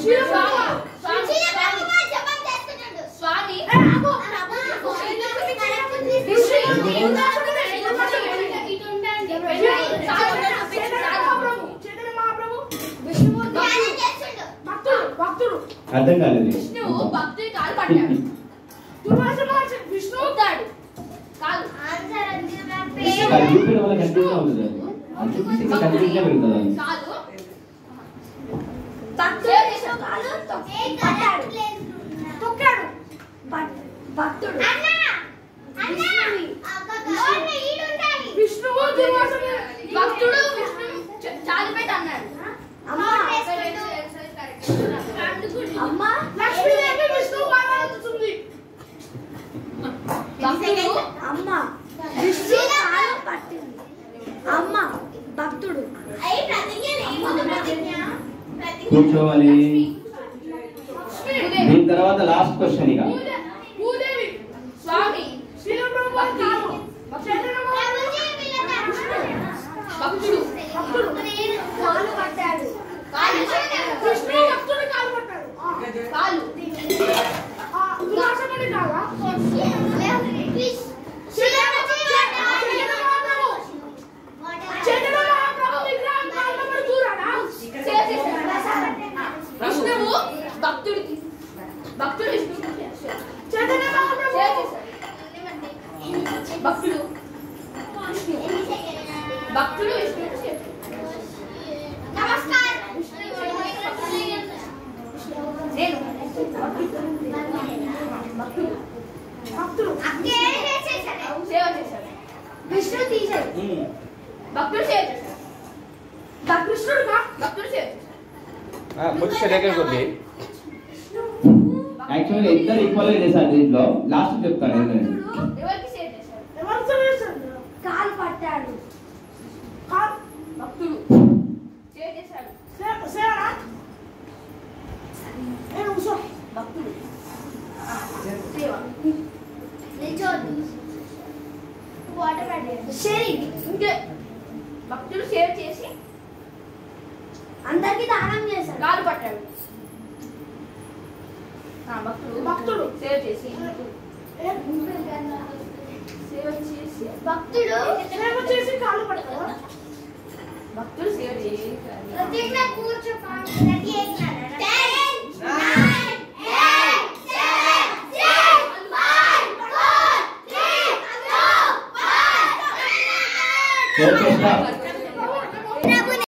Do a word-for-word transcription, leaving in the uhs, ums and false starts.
స్వామి అర్థం కాలేదు. విష్ణువు భక్తుడి కాలు పట్టాడు. విష్ణు కాదు కాలు చూపించడం వల్ల కన్ఫ్యూజన్ అవుతుంది. చూపిస్తే కన్ఫ్యూజన్ పెరుగుతుంది. కాలు భక్తుడు కాలు పట్టాడు తొక్కాడు భక్తుడు విష్ణువు భక్తుడు చాలిపేట అన్నాడు. అమ్మ లక్ష్మీదేవి విష్ణువు ఆరాధిస్తుంది. భక్తుడు అమ్మ విష్ణు కాలు పట్టింది. అమ్మ భక్తుడు కూర్చోవాలి. దీని తర్వాత లాస్ట్ క్వశ్చన్ ఇక భూదేవి స్వామి భక్తుడు భక్తుడు కాలు పట్టాడు. విష్ణు భక్తుడు కాలు పట్టాడు. కాలు విలాసమణి కాలా విష్ణువు భక్తుడికి భక్తుడు విష్ణువు భక్తుడు భక్తుడు విష్ణువు నమస్కారం నేను భక్తుడు భక్తుడు సేవ చేశాడు. విష్ణు తీశాడు. భక్తుడు సేవ చేశాడు. కృష్ణుడు భక్తుడు సేవ చేశాడు. యాక్చువల్గా ఇద్దరు ఈక్వల్ గా చేశారు. దీంట్లో లాస్ట్ చెప్తాను. ఎవరికి సేవ చేశాడు? కాలు పట్టాడు. భక్తుడు సేవ చేశాడు. భక్తుడు సేవ ఇంకే భక్తుడు సేవ చేసి అందరికి దానం చేశాడు. కాలు పట్టాడు. భక్తుడు భక్తుడు సేవ చేసి సేవ చేసి భక్తుడు సేవ చేసి కాలు పట్టాడు. భక్తుడు సేవ చేసి